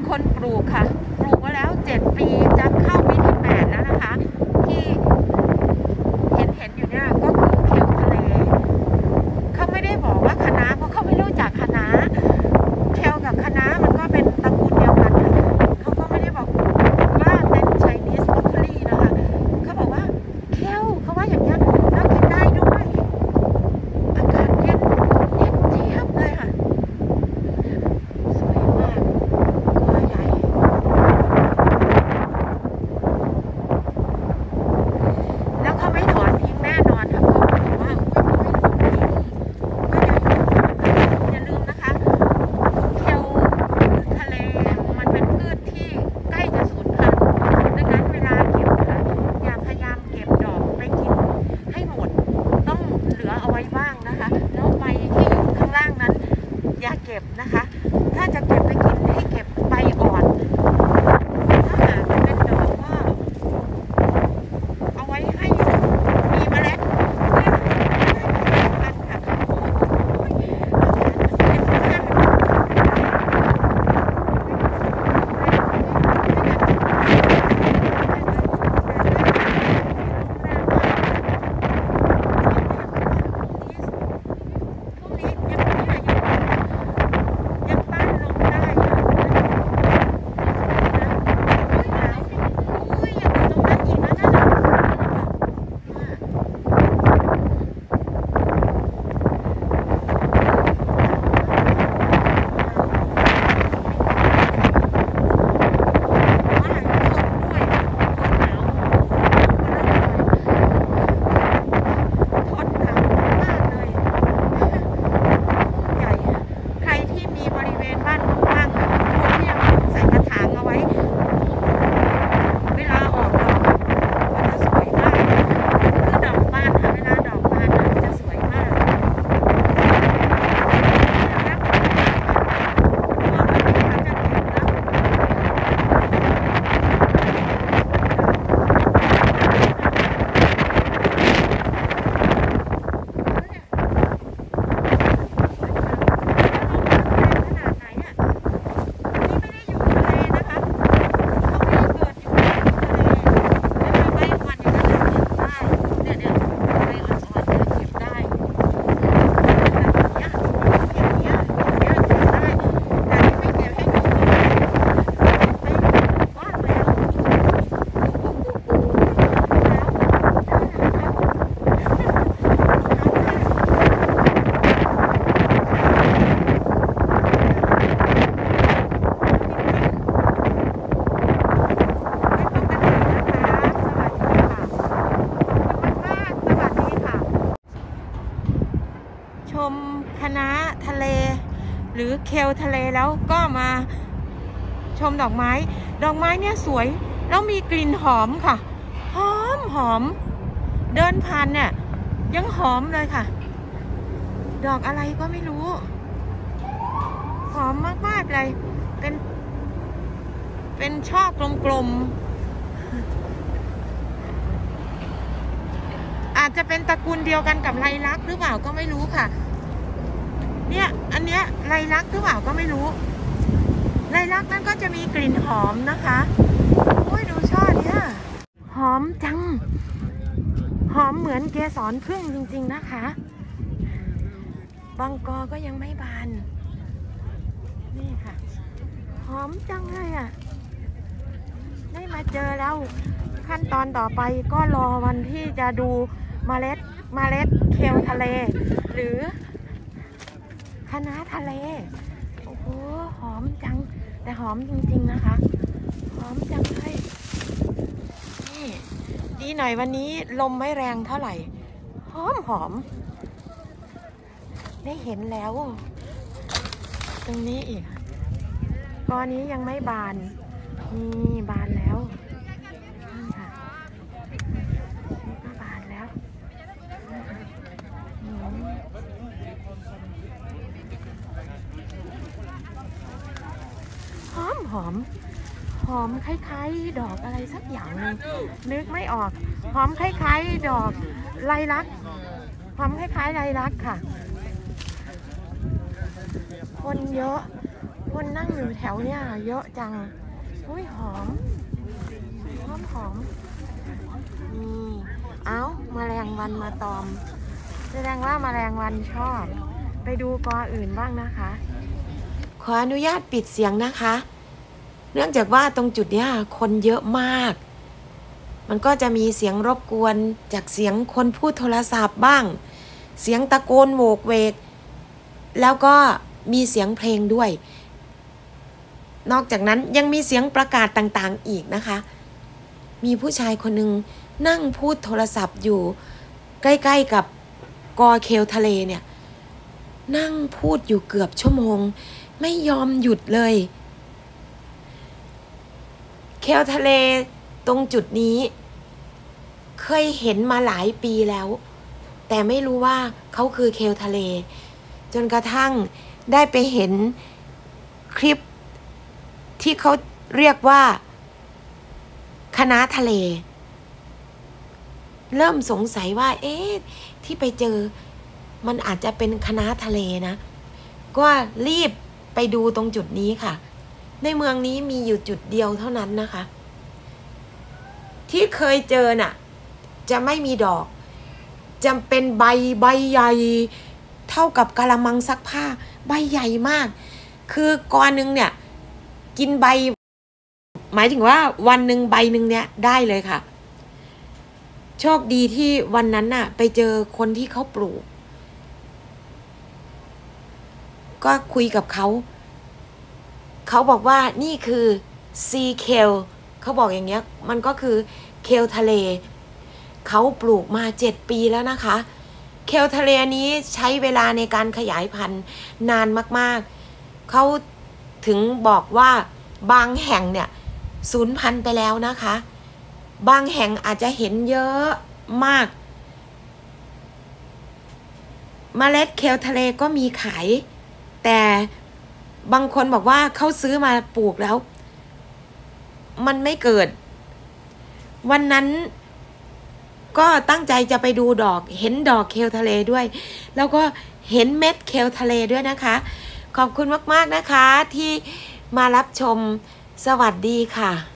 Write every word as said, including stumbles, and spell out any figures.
คนปลูกค่ะปลูกมาแล้วเจ็ดปีจะเข้าปีที่แปดแล้วนะคะที่เห็นเห็นอยู่เนี่ยก็คือเคลทะเลเขาไม่ได้บอกว่าคะน้าเพราะเขาไม่รู้จักคะน้าเคลกับคะน้ามันก็เป็นตระกูลเดียวกันเขาก็ไม่ได้บอกว่าเป็น Chinese broccoli นะคะเขาบอกว่าเคลเขาว่าอย่างนี้แล้วกินได้ด้วยอากาศเย็นเย็นเจี๊ยบเลยค่ะสวยมากตัวใหญ่แล้วเขาไม่ถอนทิ้งแน่นอนค่ะเขาบอกว่าอย่าลืมนะคะเคลทะเลมันเป็นพืชที่ใกล้จะสูญพันธุ์ดังนั้นเวลาเก็บค่ะอย่าพยายามเก็บดอกไปกินให้หมดต้องเหลือเอาไว้บ้างนะคะแล้วใบที่อยู่ข้างล่างนั้นอย่าเก็บนะคะถ้าจะเก็บไปกินให้เก็บใบอ่อนถ้าหากเป็นดอกก็เอาไว้ให้มีเมล็ดเพื่อพันธุ์ค่ะโอ้ยเป็นเพื่อนชมคะน้าทะเลหรือเคลทะเลแล้วก็มาชมดอกไม้ดอกไม้เนี่ยสวยแล้วมีกลิ่นหอมค่ะหอมหอมเดินผ่านเนี่ยยังหอมเลยค่ะดอกอะไรก็ไม่รู้หอมมากๆเลยเป็นเป็นช่อกลมๆอาจจะเป็นตระกูลเดียวกันกับไลลักหรือเปล่าก็ไม่รู้ค่ะเนี่ยอันเนี้ยไลลักหรือเปล่าก็ไม่รู้ไลลักนั้นก็จะมีกลิ่นหอมนะคะโอ้ยดูช่อเนี้ยหอมจังหอมเหมือนเกสรผึ้งจริงๆนะคะบางกอก็ยังไม่บานนี่ค่ะหอมจังเลยอ่ะได้มาเจอแล้วขั้นตอนต่อไปก็รอวันที่จะดูเมล็ดเมล็ดเคลทะเลหรือคะน้าทะเลโอ้โหหอมจังแต่หอมจริงๆนะคะหอมจังเลยนี่ดีหน่อยวันนี้ลมไม่แรงเท่าไหร่หอมหอมได้เห็นแล้วตรงนี้อีกกอนี้ยังไม่บานนี่บานแล้วนี่ค่ะนี่ก็บานแล้วหอมหอมหอมคล้ายๆดอกอะไรสักอย่างนึงนึกไม่ออกหอมคล้ายๆดอกไลลักหอมคล้ายๆไลลักค่ะคนเยอะคคนนั่งอยู่แถวเนี่ยเยอะจังอุ้ยหอมหอมหอมนี่เอ้าแมลงวันมาตอมแสดงว่าแมลงวันชอบไปดูกออื่นบ้างนะคะขออนุญาตปิดเสียงนะคะเนื่องจากว่าตรงจุดเนี้ยคนเยอะมากมันก็จะมีเสียงรบกวนจากเสียงคนพูดโทรศัพท์บ้างเสียงตะโกนโวกเวกแล้วก็มีเสียงเพลงด้วยนอกจากนั้นยังมีเสียงประกาศต่างๆอีกนะคะมีผู้ชายคนหนึ่งนั่งพูดโทรศัพท์อยู่ใกล้ๆกับกอเคลทะเลเนี่ยนั่งพูดอยู่เกือบชั่วโมงไม่ยอมหยุดเลยเคลทะเลตรงจุดนี้เคยเห็นมาหลายปีแล้วแต่ไม่รู้ว่าเขาคือเคลทะเลจนกระทั่งได้ไปเห็นคลิปที่เขาเรียกว่าคณะทะเลเริ่มสงสัยว่าเอ๊ะที่ไปเจอมันอาจจะเป็นคณะทะเลนะก็รีบไปดูตรงจุดนี้ค่ะในเมืองนี้มีอยู่จุดเดียวเท่านั้นนะคะที่เคยเจอน่ะจะไม่มีดอกจะเป็นใบใบใหญ่เท่ากับกะละมังซักผ้าใบใหญ่มากคือกอนึงเนี่ยกินใบหมายถึงว่าวันหนึ่งใบหนึ่งเนี่ยได้เลยค่ะโชคดีที่วันนั้นน่ะไปเจอคนที่เขาปลูกก็คุยกับเขาเขาบอกว่านี่คือซีเคลเขาบอกอย่างเงี้ยมันก็คือเคลทะเลเขาปลูกมาเจ็ดปีแล้วนะคะเคลทะเลนี้ใช้เวลาในการขยายพันธุ์นานมากๆเขาถึงบอกว่าบางแห่งเนี่ยสูญพันธุ์ไปแล้วนะคะบางแห่งอาจจะเห็นเยอะมากเมล็ดเคลทะเลก็มีขายแต่บางคนบอกว่าเขาซื้อมาปลูกแล้วมันไม่เกิดวันนั้นก็ตั้งใจจะไปดูดอกเห็นดอกเคลทะเลด้วยแล้วก็เห็นเม็ดเคลทะเลด้วยนะคะขอบคุณมากๆนะคะที่มารับชมสวัสดีค่ะ